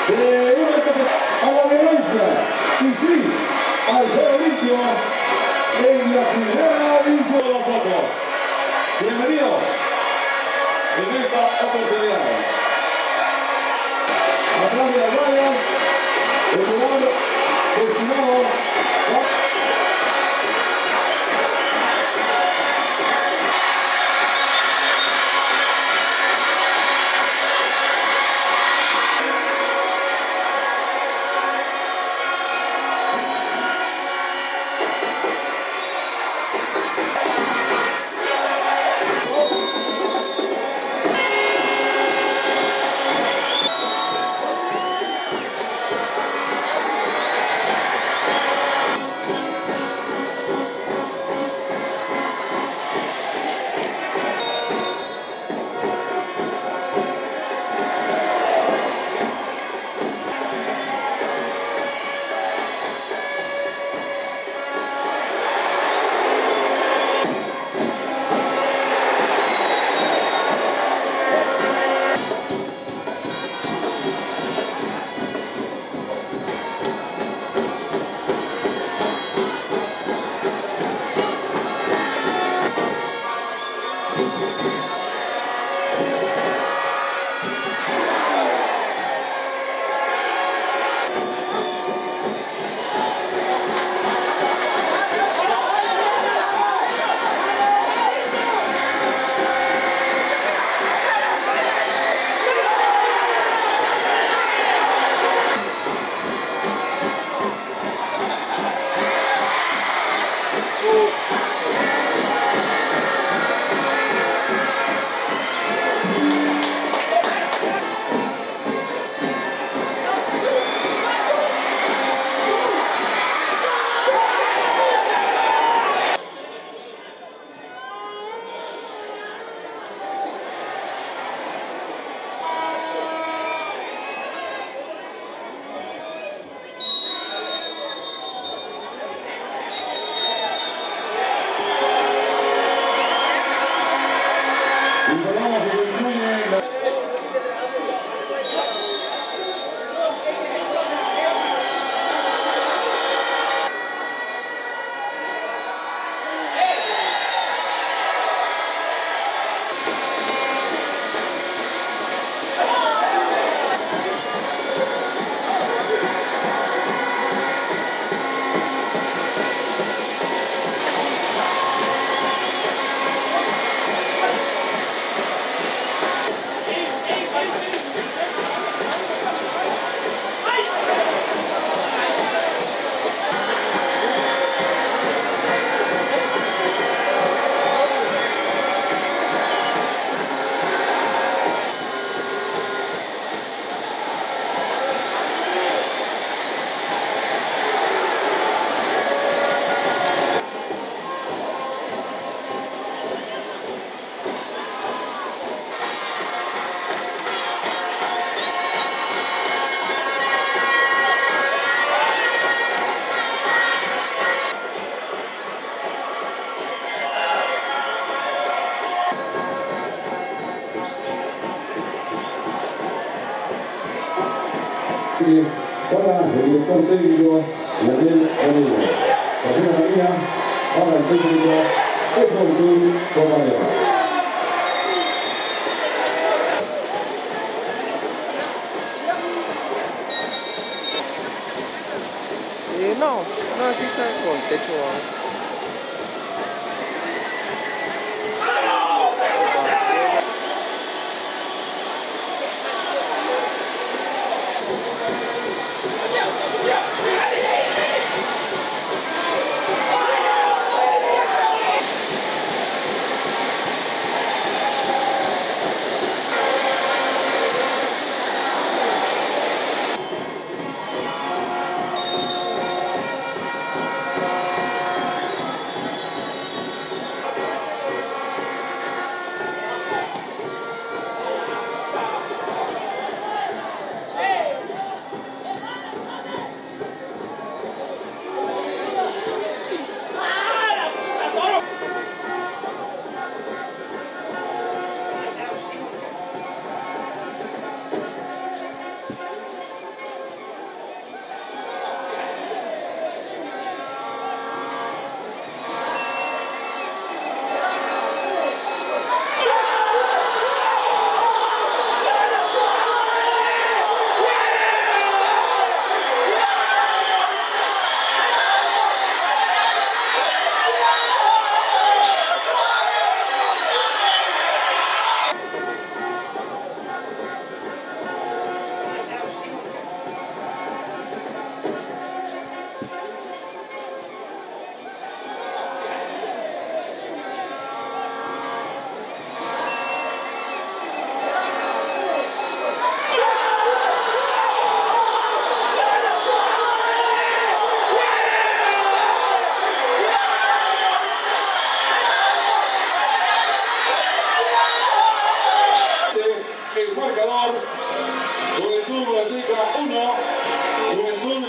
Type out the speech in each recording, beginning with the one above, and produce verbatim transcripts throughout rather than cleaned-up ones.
de una a la violencia. Y sí, al juego limpio en la primera división de los ojos. Bienvenidos en esta oportunidad. Atrás de las vallas, el lugar destinado a... Para el director técnico Daniel Rodríguez. Tercera María para el técnico Efraín Compañero. Eh, no, no, aquí está con techo. uno, Juventud.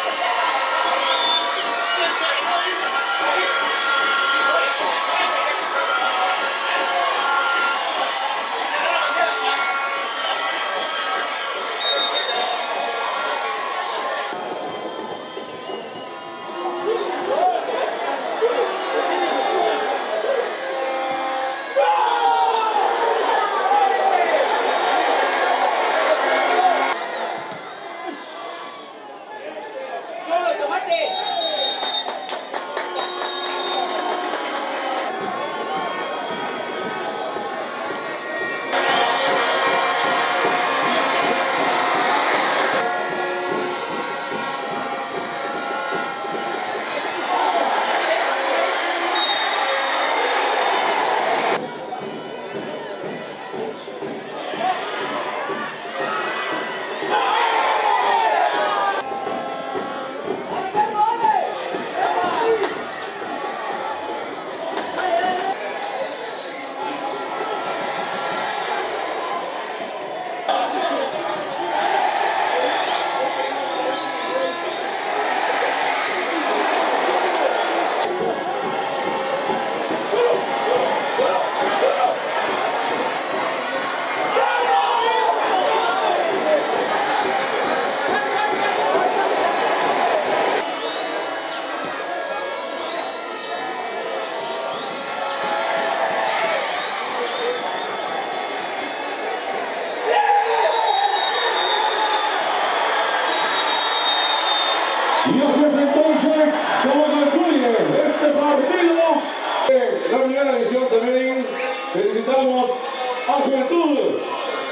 Y así es entonces como concluye este partido de la primera edición de Medellín. Felicitamos a Juventud.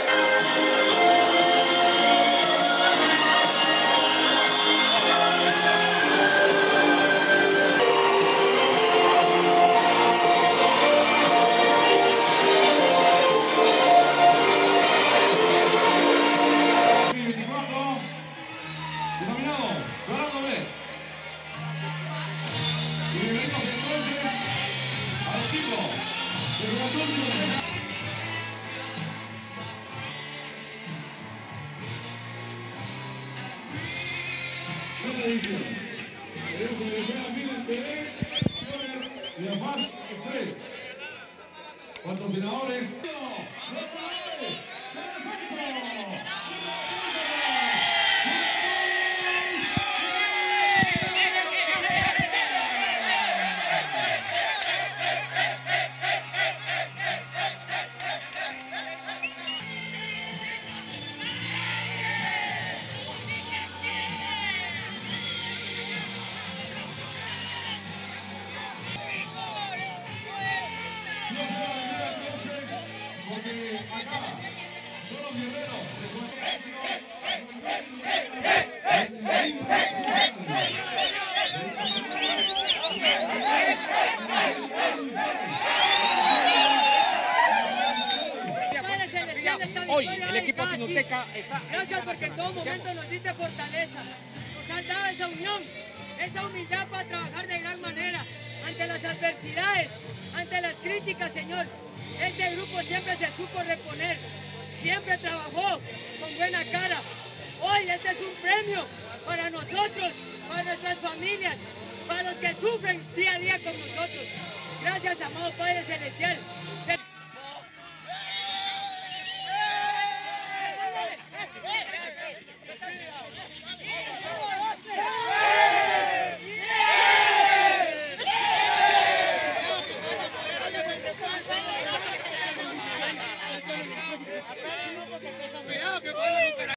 Patrocinadores. Hoy el equipo Cinuteca está... Gracias porque en todo momento nos diste fortaleza, nos has dado esa unión, esa humildad para trabajar de gran manera ante las adversidades, ante las críticas, Señor. Este grupo siempre se supo reponer, siempre trabajó con buena cara. Hoy este es un premio para nosotros, para nuestras familias, para los que sufren día a día con nosotros. Gracias, amado Padre Celestial. Te